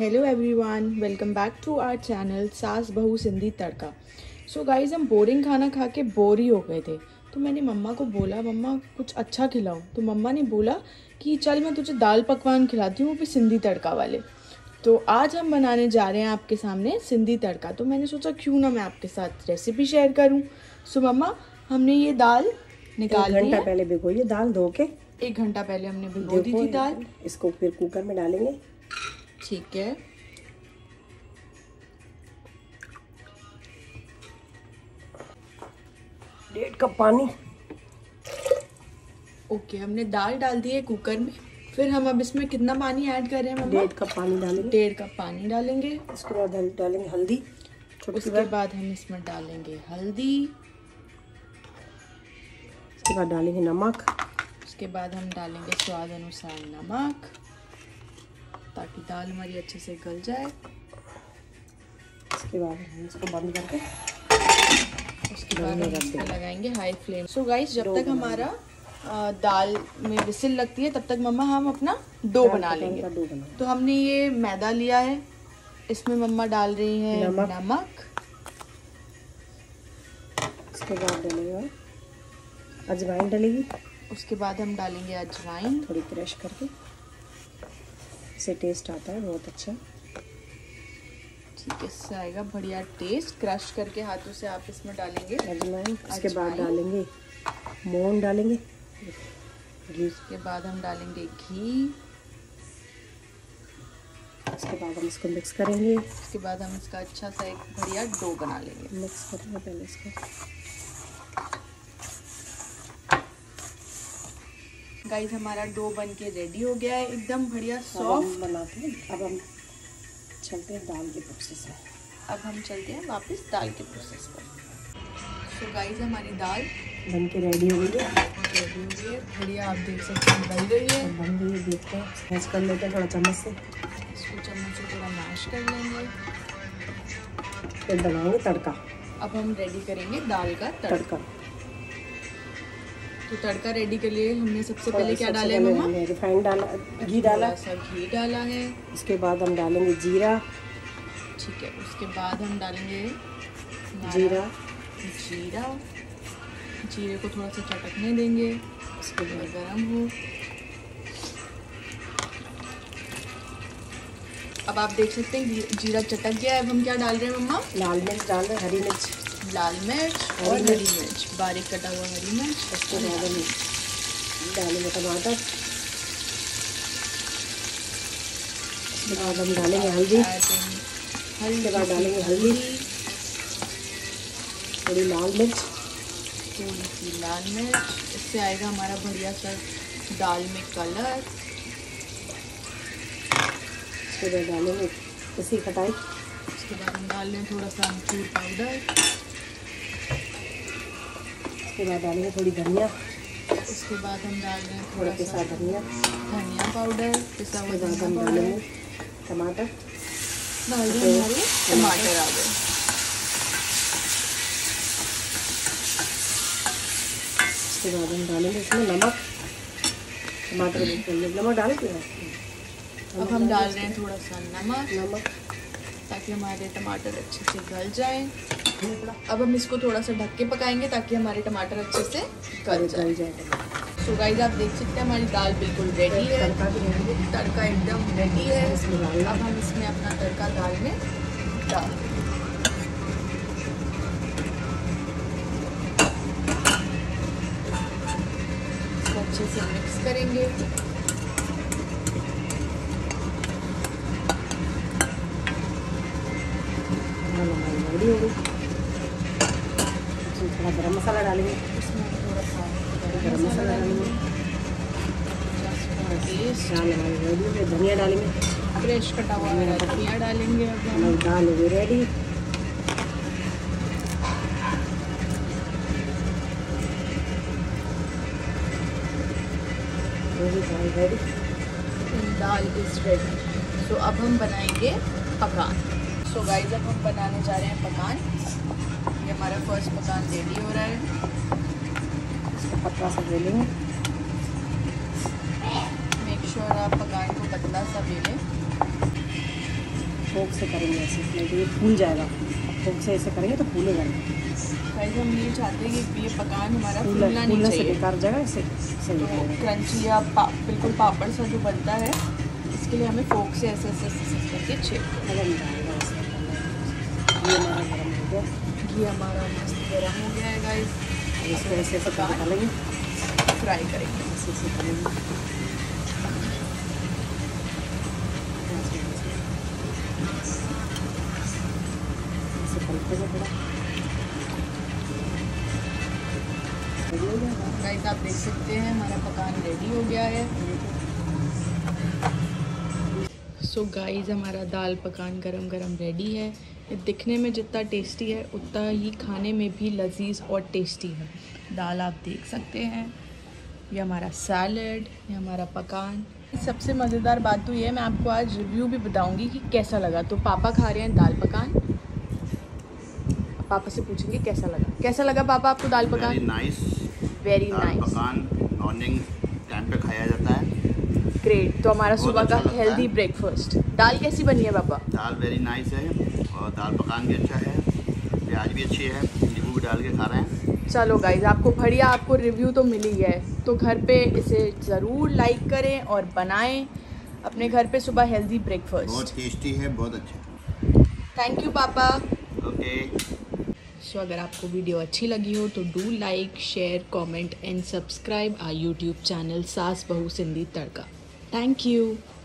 Hello everyone, welcome back to our channel Saas Bahu Sindhi Tadka. So guys, हम boring खाना खा के बोर ही हो गए थे, तो मैंने मम्मा को बोला मम्मा कुछ अच्छा खिलाओ। तो मम्मा ने बोला कि चल मैं तुझे दाल पकवान खिलाती हूँ, वो भी सिंधी तड़का वाले। तो आज हम बनाने जा रहे हैं आपके सामने सिंधी तड़का। तो मैंने सोचा क्यों ना मैं आपके साथ रेसिपी शेयर करूँ। सो मम्मा, हमने ये दाल निकाल ली है। 1 घंटा पहले भिगोइए दाल धो के। 1 घंटा पहले हमने भिगो दी थी दाल। इसको फिर कुकर में डालेंगे। ठीक है, डेढ़ कप पानी। ओके, हमने दाल डाल दी है कुकर में। फिर हम अब इसमें कितना पानी ऐड कर रहे हैं मम्मा? 1.5 कप पानी डालेंगे। 1.5 कप पानी डालेंगे। इसके बाद डालेंगे हल्दी। उसके बाद हम इसमें डालेंगे हल्दी। उसके बाद डालेंगे नमक। उसके बाद हम डालेंगे स्वाद अनुसार नमक, ताकि दाल हमारी अच्छे से गल जाए। उसके बाद हम इसको बंद करके उसके बाद हम इसको लगाएंगे हाई फ्लेम। सो गाइस, जब तक हमारा दाल में विसिल लगती है तब तक मम्मा हम अपना डो बना लेंगे। तो हमने ये मैदा लिया है, इसमें मम्मा डाल रही है नमक। उसके बाद डालेंगे अजवाइन डलेगी। उसके बाद हम डालेंगे अजवाइन, थोड़ी क्रश करके, इससे टेस्ट आता है बहुत अच्छा। ठीक है, इससे आएगा बढ़िया टेस्ट। क्रश करके हाथों से आप इसमें डालेंगे अजवाइन। उसके बाद डालेंगे मोन डालेंगे घी। उसके बाद हम डालेंगे घी। उसके बाद हम इसको मिक्स करेंगे। उसके बाद हम इसका अच्छा सा एक बढ़िया डो बना लेंगे। मिक्स करेंगे पहले इसको। गाइस, हमारा डो बन के रेडी हो गया है, एकदम बढ़िया सॉफ्ट बनाते हैं। अब हम चलते हैं दाल के प्रोसेस में। अब हम चलते हैं वापस दाल के प्रोसेस पर। सो गाइस, हमारी दाल बन के रेडी हो गई है। बढ़िया, आप देख सकते हैं बन गई है। बन गई है, देखते हैं। मैश कर लेते हैं थोड़ा चम्मच से। इसको चम्मच से थोड़ा मैश कर लेंगे। फिर बनाएंगे तड़का। अब हम रेडी करेंगे दाल का तड़का। तो तड़का रेडी के लिए हमने सबसे पहले क्या डाला है मम्मा? रिफाइंड डाला, घी डाला, घी डाला है। उसके बाद हम डालेंगे जीरा। ठीक है, उसके बाद हम डालेंगे जीरा। जीरे को थोड़ा सा चटकने देंगे, उसके बाद गरम हो। अब आप देख सकते हैं जीरा चटक गया है। अब हम क्या डाल रहे हैं मम्मा? लाल मिर्च डाल रहे हैं, हरी मिर्च, लाल मिर्च और हरी मिर्च, बारीक कटा हुआ हरी मिर्च। उसके बाद हम डालेंगे टमाटर। उसके बाद हम डालेंगे हल्दी। उसके बाद डालेंगे हल्दी, थोड़ी लाल मिर्च, थोड़ी सी लाल मिर्च। इससे आएगा हमारा बढ़िया सा दाल में कलर। उसके बाद डालेंगे इसी खटाई। उसके बाद हम डाल लें थोड़ा सा अमचूर पाउडर। उसके बाद डालेंगे थोड़ी धनिया। उसके बाद हम डाल रहे हैं थोड़ा पिसा धनिया पाउडर, पिसा हुआ धनिया हम पाउडर। डालेंगे टमाटर। डाल दें हमारे टमाटर आ गए। उसके बाद हम डालेंगे इसमें नमक। टमाटर नमक डाल के अब हम डाल रहे हैं थोड़ा सा नमक, ताकि हमारे टमाटर अच्छे से गल जाएं। अब हम इसको थोड़ा सा ढक के पकाएंगे ताकि हमारे टमाटर अच्छे से गल जाए। तो गाइस, आप देख सकते हैं हमारी दाल बिल्कुल रेडी है। तड़का एकदम रेडी है। अब हम इसमें अपना तड़का दाल में डाल देंगे। इसको अच्छे से मिक्स करेंगे। रेडी हो गई। थोड़ा गरम मसाला डालेंगे। इसमें थोड़ा सा गरम मसाला डालेंगे। रेडी हो गई। धनिया डालेंगे, फ्रेश कटा हुआ मेरा धनिया डालेंगे। अब हम दाल हो गई ready. Dal is ready. So अब हम बनाएंगे पकान। सो गाइस, अब हम बनाने जा रहे हैं पकान। ये हमारा फर्स्ट पकान रेडी हो रहा है। इसको पतला सा बेलेंगे। मेक श्योर आप पकान को पतला सा बेलें। फोक से करेंगे ऐसे, नहीं तो ये फूल जाएगा। अब फोक से ऐसे करेंगे तो फूलेगा नहीं। गाइस हम ये चाहते हैं कि ये पकान हमारा फूलना नहीं फूलने से चाहिए, बेकार जगह ऐसे सही तो रहेगा। क्रंची या बिल्कुल पापड़ सा जो बनता है, इसके लिए हमें फोक से ऐसे ऐसे ऐसे करके छेद करना ये हमारा गर्म हो गया। घी हमारा मस्त गर्म हो गया है गाइस। इसको ऐसे ऐसे करके डालेंगे, फ्राई करेंगे। ऐसे ऐसे करेंगे। ऐसे पलटेंगे थोड़ा। गाइस आप देख सकते हैं हमारा पकान रेडी हो गया है। सो गाइस हमारा दाल पकान गरम गरम रेडी है। ये दिखने में जितना टेस्टी है उतना ही खाने में भी लजीज और टेस्टी है। दाल आप देख सकते हैं, ये हमारा सैलड, ये हमारा पकान। सबसे मज़ेदार बात तो ये है, मैं आपको आज रिव्यू भी बताऊंगी कि कैसा लगा। तो पापा खा रहे हैं दाल पकान, पापा से पूछेंगे कैसा लगा। कैसा लगा पापा आपको दाल पकान? Very nice. पकान मॉर्निंग टाइम पे खाया जाता है। ग्रेट। तो हमारा बहुत सुबह का अच्छा लगता हेल्दी है। ब्रेकफास्ट। दाल कैसी बनी है पापा? दाल वेरी नाइस है और दाल पकान भी अच्छा है, प्याज भी अच्छी है, नींबू भी डाल के खा रहे हैं। चलो गाइज आपको बढ़िया, आपको रिव्यू तो मिल ही गया है, तो घर पे इसे ज़रूर लाइक करें और बनाएं अपने घर पे सुबह हेल्दी ब्रेकफास्ट। बहुत टेस्टी है, बहुत अच्छा। थैंक यू पापा। ओके। सो अगर आपको वीडियो अच्छी लगी हो तो do like, share, comment and subscribe our YouTube channel Saas Bahu Sindhi tadka. Thank you.